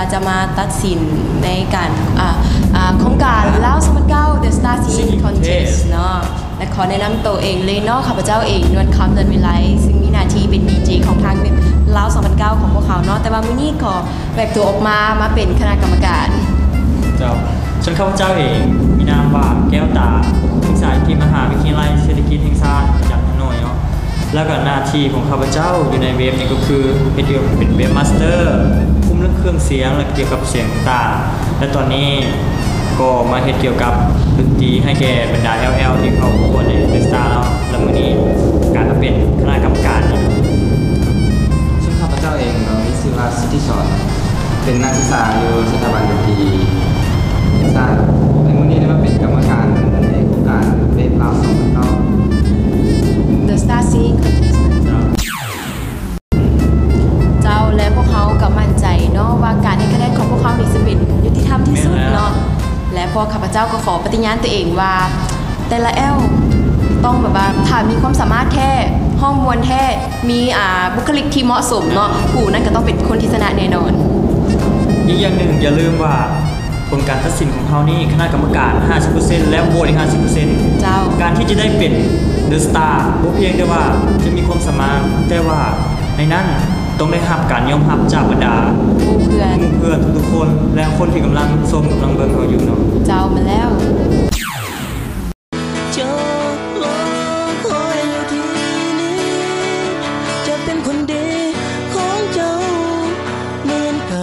จะมาตัดสินในการโครงการลาว2009 The Star Singing Contest เนาะและขอแนะนำตัวเองเลยเนาะข้าพเจ้าเองนวลคำเดินวิไลซึ่งมีหน้าที่เป็นดีเจของทางลาว2009ของพวกเขาเนาะแต่ว่ามื้อนี้ขอแบกตัวออกมาเป็นคณะกรรมการเจ้าฉันข้าพเจ้าเองมีนามว่าแก้วตาศึกษาที่มหาวิทยาลัยเศรษฐกิจแห่งชาติจากหน่วยเนาะแล้วก็หน้าที่ของข้าพเจ้าอยู่ในเว็บนี้ก็คือเป็นเว็บมาสเตอร์คุมเรื่องเครื่องเสียงและเกี่ยวกับเสียงต่างและตอนนี้ก็มาเฮ็ดเกี่ยวกับดนตรีให้แก่บรรดา LL ที่เขาประกวดในเดอะสตาร์แล้วแล้วมื้อนี้การมาเป็นคณะกรรมการซึ่งข้าพเจ้าเองมีชื่อว่าสิทธิชรเป็นนักศึกษาอยู่สถาบันดนตรีแห่งชาติในมื้อนี้ได้มาเป็นกรรมการในโครงการเว็บลาว2009 The Star Singing Contest เจ้าและพวกเขาก็มั่นใจเนาะว่าการให้คะแนนของพวกเขานี่จะเป็นยุติธรรมที่สุดเนาะและพอข้าพเจ้าก็ขอปฏิญาณตัวเองว่าแต่ละแอลต้องแบบว่าถ้ามีความสามารถแท้ห้องมวลแท้มีบุคลิกที่เหมาะสมเนาะผู้นั้นก็ต้องเป็นคนที่ชนะแน่นอนอีกอย่างหนึ่งอย่าลืมว่าผลการตัดสินของเขานี่คณะกรรมการ 50% และโหวตอีก 50% เจ้าการที่จะได้เป็นเดอะสตาร์บ่เพียงแต่ว่าจะมีความสามารถแต่ว่าในนั้นต้องได้รับการยอมรับจากบรรดาเพื่อนทุกคนและคนที่กำลังชมกำลังเบิ่งเขาอยู่เนาะเจ้ามาแล้วจะเป็นคนดีของเจ้าเหมือนเก่า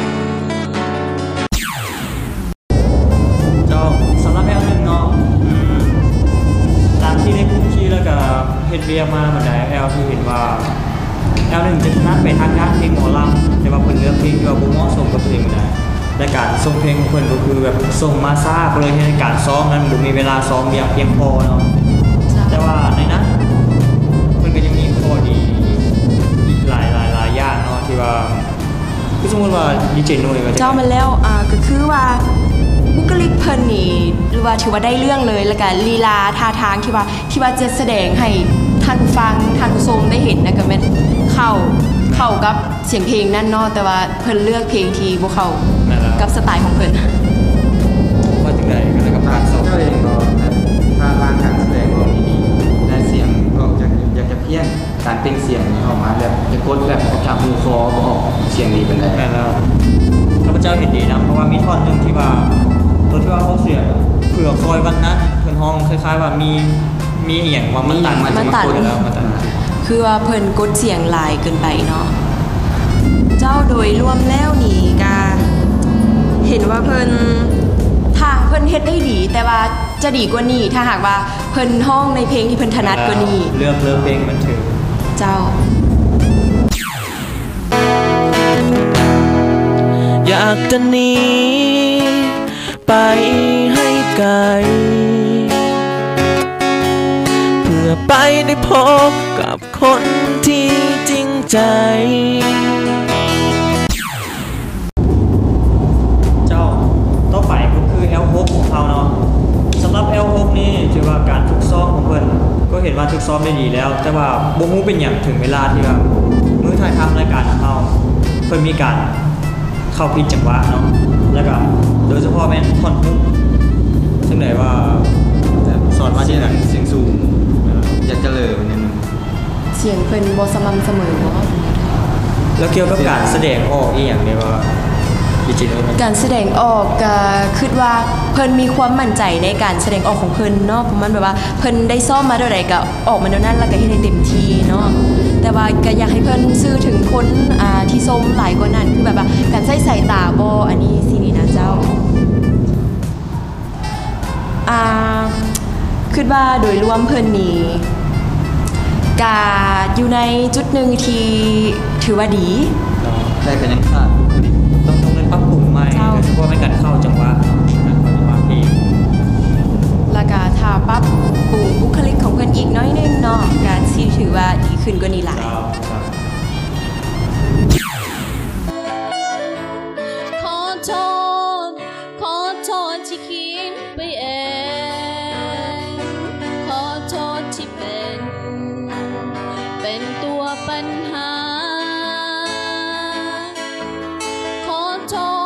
เจ้าสำหรับแอลนึงเนาะตามที่ได้คุกคีแล้วก็เฮ็ดเวียมาบรรดาแอลที่เห็นว่าL1 จะชนะไปทางด้านเพลงหมอลำแต่ว่าเพิ่นเลือกเพลงที่ว่าบ่เหมาะสมกับเพลงบ่ได้และการส่งเพลงของเพิ่นก็คือแบบส่งมาช้าก็เลยให้การซ้อมนั้นบ่มีเวลาซ้อมอย่างเพียงพอเนาะแต่ว่าในนั้นเพิ่นก็ยังมีข้อดีอีกหลายอย่างเนาะที่ว่าคือสมมุติว่าดีเจนุ้ยก็เจ้ามาแล้วก็คือว่าบุคลิกเพิ่นนี่หรือว่าถือว่าได้เรื่องเลยแล้วก็ลีลาท่าทางที่ว่าจะแสดงให้ท่านฟังท่านผู้ชมได้เห็นนะก็แม่นเข้ากับเสียงเพลงนั่นเนาะแต่ว่าเพิ่นเลือกเพลงที่บ่เข้ากับสไตล์ของเพิ่นว่าจังได๋ก็แล้วก็การซ้อมเองก็ถ้าร่างการแสดงออกดีๆได้เสียงก็อยากจะเพี้ยนการเปล่งเสียงออกมาแบบจะกดแบบจากหูคอก็ออกเสียงดีเป็นได้แล้วข้าพเจ้าเห็นดีนะเพราะว่ามีท่อนนึงที่ว่าตัวที่ว่าเขาเสียงเผื่อคอยวันนั้นเพิ่นห้องคล้ายๆว่ามีอีหยังว่ามันตัดแล้วมันตัดคือว่าเพิ่นกดเสียงหลายเกินไปเนาะเจ้าโดยรวมแล้วนี่ก็เห็นว่าเพิ่นถ้าเพิ่นเฮ็ดได้ดีแต่ว่าจะดีกว่านี้ถ้าหากว่าเพิ่นห้องในเพลงที่เพิ่นถนัดกว่านี้เลือกเพลงมันถึงเจ้าอยากจะหนีไปให้ไกลเพื่อไปได้พบกับคนที่จริงใจเจ้าต่อไปก็คือ L6 ของเขาเนาะสำหรับ L6 นี่ถือว่าการฝึกซ้อมของเพิ่นก็เห็นว่าฝึกซ้อมได้ดีแล้วแต่ว่าบ่ฮู้เป็นหยังถึงเวลาที่ว่ามื้อถ่ายทำรายการของเขาเพิ่นมีการเข้าผิดจังหวะเนาะแล้วก็โดยเฉพาะแม่นท่อนฮุกซึ่งไหนว่าสอนมาที่ไหนเสียงสูงอยากจะเลยวันนี้เสียงเพิ่นบ่สม่ำเสมอบ่แล้วเกี่ยวกับการแสดงออกอีหยังได้ว่าการแสดงออกก็คิดว่าเพิ่นมีความมั่นใจในการแสดงออกของเพิ่นเนาะเพราะมันแบบว่าเพิ่นได้ซ้อมมาเท่าใดก็ออกมาเท่านั้นแล้วก็เฮ็ดให้เต็มที่เนาะแต่ว่าก็อยากให้เพิ่นสื่อถึงคนที่ชมหลายกว่านั้นคือแบบว่าการใช้สายตาบ่อันนี้สินี่นะเจ้าคิดว่าโดยรวมเพิ่นนี่กาอยู่ในจุดหนึ่งที่ถือว่าดีได้กันยังขาดต้องได้ปรับปรุงใหม่โดยเฉพาะในการเข้าจังหวะเพลงแล้วก็ถ้าปรับปรุงบุคลิกของเพิ่นอีกน้อยนึงเนาะการที่ถือว่าดีขึ้นกว่านี้หลายขอโทษที่คิดไปเองขอโทษที่เป็นตัวปัญหาขอโทษ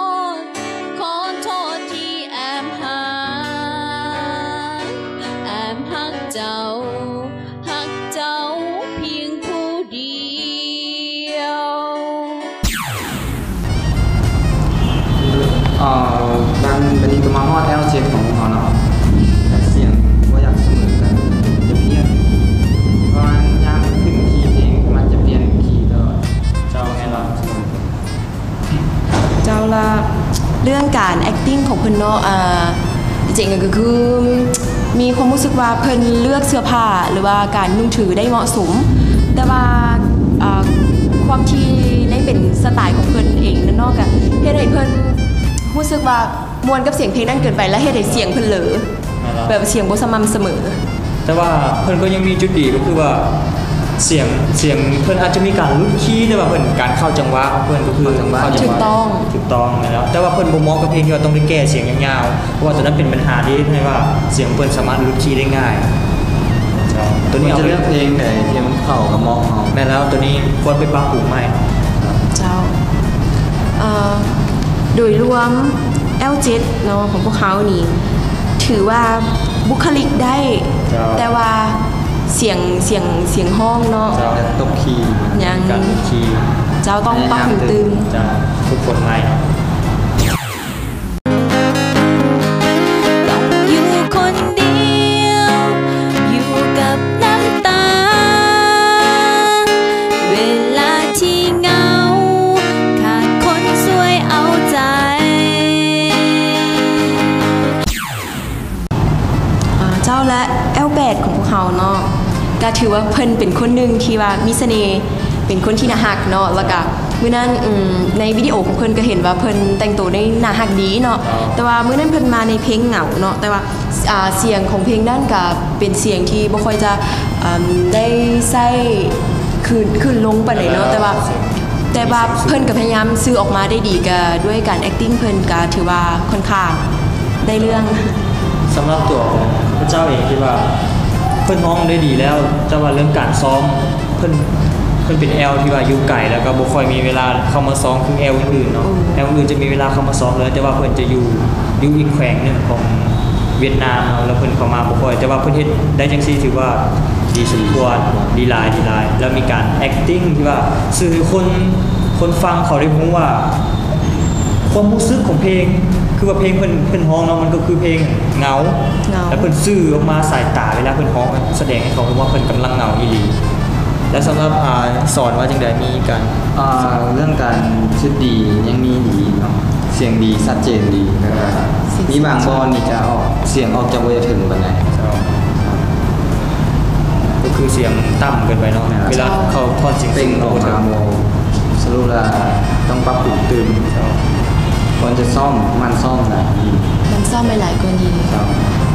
บางวันนี้ก็มาฮอด L7 ของพวกเขาเนาะแต่เสียงว่าอยากเสมอกันจะเพี้ยนเพราะว่ายามขึ้นคีย์เพลงมันจะเปลี่ยนคีย์ตลอดเจ้าไงล่ะเจ้าละเรื่องการ acting ของเพิ่นเนาะจริงๆก็คือมีความรู้สึกว่าเพิ่นเลือกเสื้อผ้าหรือว่าการนุ่งถือได้เหมาะสม แต่ว่าความที่ได้เป็นสไตล์ของเพิ่นเองนั่นเนาะก็เฮ็ดให้เพิ่นรู้สึกว่ามวนกับเสียงเพลงนั้นเกินไปและเฮ็ดให้เสียงเพิ่นเหลอแบบเสียงบ่สม่ำเสมอแต่ว่าเพิ่นก็ยังมีจุดดีก็คือว่าเสียงเพิ่นอาจจะมีการลุ้นคีย์แต่ว่าเพิ่นการเข้าจังหวะของเพิ่นก็คือเข้าจังหวะถูกต้องถูกต้องแล้วแต่ว่าเพิ่นบ่เหมาะกับเพลงที่ว่าต้องได้แก้เสียงยาวๆเพราะว่าตอนนั้นเป็นปัญหาที่ให้ว่าเสียงเพิ่นสามารถลุ้นคีย์ได้ง่ายตัวนี้จะเอาเลือกเพลงไหนที่มันเข้ากับเหมาะเขาแม่แล้วตัวนี้ควรไปปรับปรุงใหม่เจ้าโดยรวม L7 เนาะของพวกเขานี่ถือว่าบุคลิกได้ แต่ว่าเสียงห้องเนาะแต่ตกคีย์ยังการลุ้นคีย์เจ้าต้องปรับปรุงจะทุกคนใหม่ต้องอยู่คนเดียว อยู่กับน้ำตา เวลาที่เหงา ขาดคนช่วยเอาใจเจ้าและ L8 ของพวกเขาเนาะก็ถือว่าเพิ่นเป็นคนหนึ่งที่ว่ามีเสน่ห์เป็นคนที่น่าฮักเนาะแล้วก็มื้อนั้นในวิดีโอของเพิ่นก็เห็นว่าเพิ่นแต่งตัวได้น่าฮักดีเนาะแต่ว่ามื้อนั้นเพิ่นมาในเพลงเหงาเนาะแต่ว่าเสียงของเพลงนั้นก็เป็นเสียงที่บ่ค่อยจะได้ใส่ขึ้นลงปานใดเนาะแต่ว่าเพิ่นก็พยายามสื่อออกมาได้ดีก็ด้วยการ acting เพิ่นก็ถือว่าค่อนข้างได้เรื่องสำหรับตัวของพระเจ้าเองคิดว่าเพิ่นร้องได้ดีแล้วแต่ว่าเรื่องการซ้อมเพิ่นเป็นแอลที่ว่าอยู่ไกลแล้วก็บ่ค่อยมีเวลาเข้ามาซ้อมคือแอลอื่นๆเนาะแอลอื่นจะมีเวลาเข้ามาซ้อมเลยแต่ว่าเพิ่นจะอยู่อีกแขวงหนึงของเวียดนามเนาะแล้วเพิ่นเข้ามาบ่ค่อยแต่ว่าเพิ่นเฮ็ดได้จังซี่ถือว่าดีสมควรดีหลายแล้วมีการ acting ที่ว่าสื่อให้คนฟังเขาได้รู้ว่า ความรู้สึกของเพลงคือว่าเพลงเพิ่นฮ้องเนาะมันก็คือเพลงเหงาแล้วเพิ่นสื่อออกมาสายตาเวลาเพิ่นฮ้องแสดงให้เขารู้ว่าเพิ่นกำลังเหงาอีหลีและสำหรับสอนว่าจังได๋มีการเรื่องการชุดดียังมีดีเนาะเสียงดีชัดเจนดีแล้วก็มีบางบอลนี่จะออกเสียงออกจากบ่จะถึงปานใดก็คือเสียงต่ำเกินไปเนาะเวลาเขาทอนเสียงเป่งออกมาโมสรุปแล้วต้องปรับปรุงตื่นควรจะซ่อมมันซ่อมนะมันซ่อมไปหลายกว่านี้ครับ